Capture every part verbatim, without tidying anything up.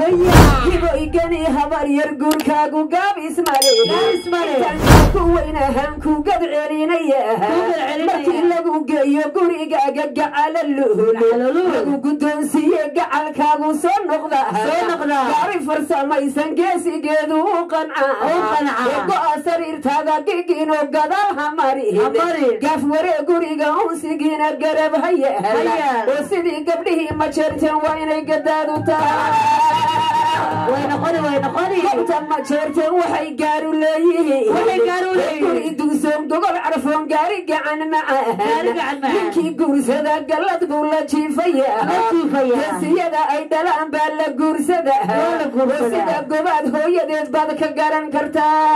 hibo igani habar yar guurkaagu gaab ismale kuweynahan ku gadcelinaya markii lagu geeyo gurigaaga gacala lagu guddoonsiiye gacalkaagu soo noqda gaari farsamaysan geesigeedu u qancaa go'a sariirtaada gigino gadaal hamari gaaf waree guriga unsigiina garab haya oo sidii gabdhihii ma jeerteen waa inay gadaadu tahay ma jeerteen waxay gaaru leeyihiin dugsoon gogol carfoon gaari gacan macaan ninkii guursada gallad buu la jiifaya geesiyada ay dhalaan baa la guursada sida gobaad hooyadeed baad ka garan kartaa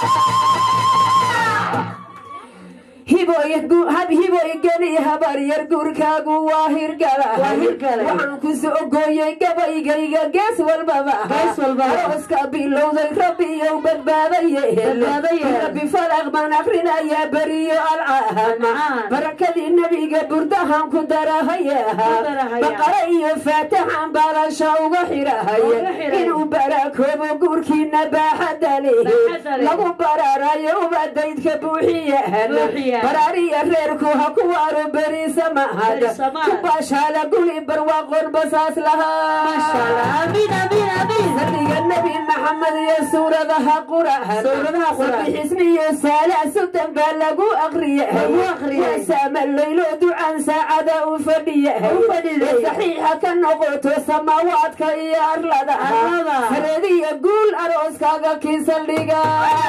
hibo igani habar yar guurkaagu waa hirgala waxaan ku soo gooyey gabaygayga gees walbaba arooska bilowday rabbiyow badbaadaye rabbi falaq baan akrinayaa beriyo alcaam barakadii nebiga burdahan ku darahaya baqara iyo faataxan baalasha uga xirahaya inuu barakoobo guurkiina baaxadda leh lagu baraarayo ubadaydka buuxiyahan baraariya reerku ha ku waaro beriisa mahad ku baashaala guli barwaaqoon basaas lahaa sardiga nebi maxamed iyo suuradaha qur'aan sabixismiyo saalaa sudan baa lagu aqriyahay saama laylo ducaan saacada u fadhiyahay saxiixa ka noqoto samaawaadka iyo arlada sareediya guul arooskaaga kii saldhiga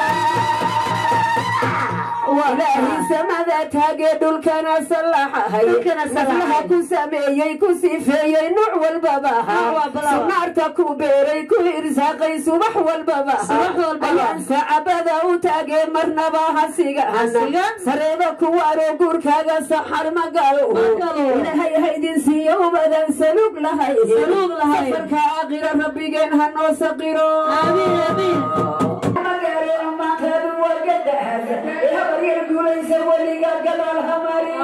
ilaahi samada taagee dhulkana sallaxahay naslaha ku sameeyey ku sifeeyey nuuc walbaba sunaarta ku beeray ku irsaaqay subax walbaba ayaan sacabada u taagee marnaba hasigahan sareeba ku waaro guurkaaga saxar magalo ilaahay haydin siiyo ubadan saluug lahay safarka aakhira rabbigeen ha noo saqiro وليك قدر الهمري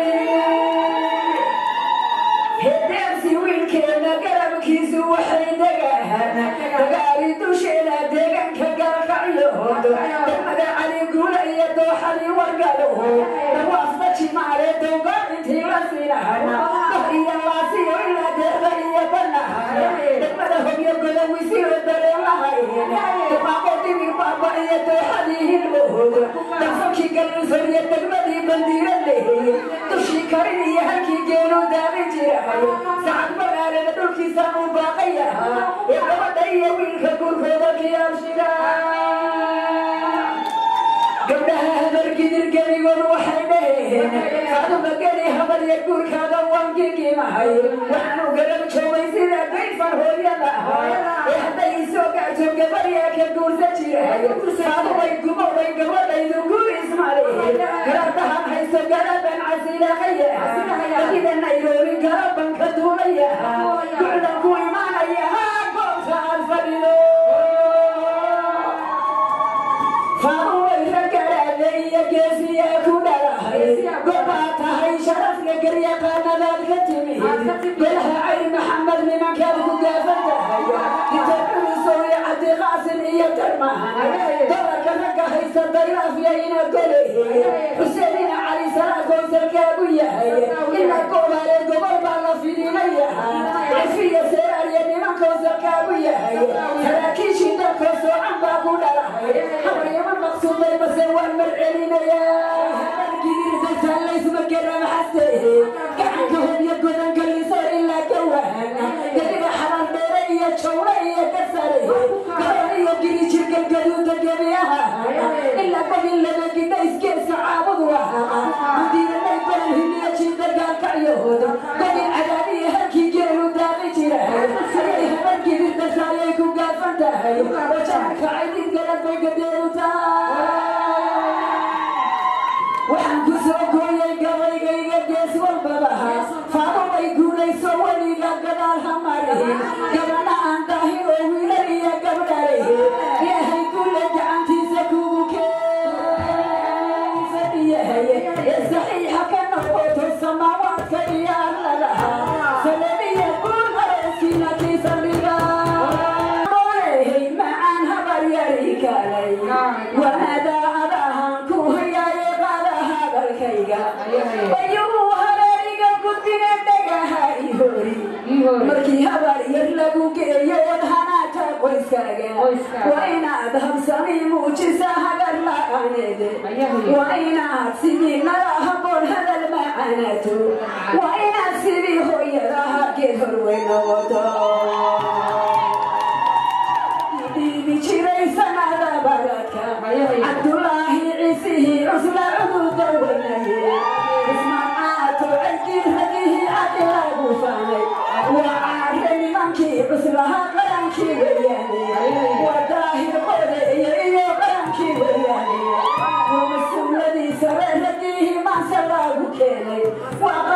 هدامسي ويلكينا قلب كيسو وحيدقانا تقاري دوشينا ديقان كقارك عيهود دمد علي قولا يدو حلي ورقالوه نوافتشي ماري دوقان انتي وسيلهانا ضحي الله سيو إلا دهبا يبناها دمدهم يقول ويسيو الدري اللهين دماغوتي من بابا يدو حليه الوهود دفكي قلو سرية دقمدي بندير اللي تشي كاريني هلكي جينو دامي جيرهاي سعد مغالي ندولكي سامو باقيها يبقى دايا ويلك قول فوضك يا مشيرا قبلها هبركي درقلي وروحينين هذا مقالي هبر يقول كذا وانقيقي معي وحنو قلب شوي سيدا ضيفا هو يلا يحدى يسوق عجب قبريا كبقول سجيرهاي هذا ويقوم ويقوم ويقوم اسمالي قرارتها حيث قلبا عسيلا خيها أكيدا نيروري قربا كدوليها قعدا كوي مانيها قوتا الفريلو فهو يفكر علي كيسيا كودالاهي قباتها شرف لقريا قانا ذلك تمهيد قلها عين محمد لمن كان قدافتها يتبعو سوري عدي غاسل إيا ترمها دورك لك هيس الضيرة في أين قليه حسينين علي سلاة قوسر كابويا إلا قولا لقبر بالا في دينيها عفية سيرا يدي من قوسر كابويا تراكيش دكو سو عن باقو دلاهي حوري من مقصود المسوى المرعلين يا كبير زلتان ليس مكرم حسيه كعنكهم يقودن كل سور إلا كوانا قريب حرام بيرية شورية كسريه قرارية قري شرك القدود الجميعها إلا قبل لنا كده إسكير سعابد وها مدير النيبان الهنية شيد القاك عيهود قبل عدانية هلكي جيرو دامي جيرهي سريها من كبير تساليكم قافنتهي وشعك عيدين قلب بيقديرو وحنكو سوكوية قبيقية جيس والببها فاضو يقولي سوالي قدال هماريه قبلنا أنتهي وويلري قبلاريه يا هي كل جعنتي سكوبو كيف يا صحيحة كنقوت السماوات كيان لها سلمي يقول غرسينا كيس الرغا kayga ayuu hareeriga gudbina dhagaha ihori markii habar yar lagu geeyo hanaata qoyskaaga waa inaad habsami muujisa hagar la'aaneede waa inaad sidii nala haboon hadal macaanaato waa inaad sidii hooyadaha geed horweyn noqoto dhiibi jiray sanada baradka cabdulaahi ciisihii cusla cududa weynaye ismacaato cidkii ragihii cadi lagu faanay waa caare nimankii cuslaha qarankii weyaane waa daahir qodeeye iyo qarankii weyaane waa mas-uuladiisa reer ragihii maanse lagu keenay waa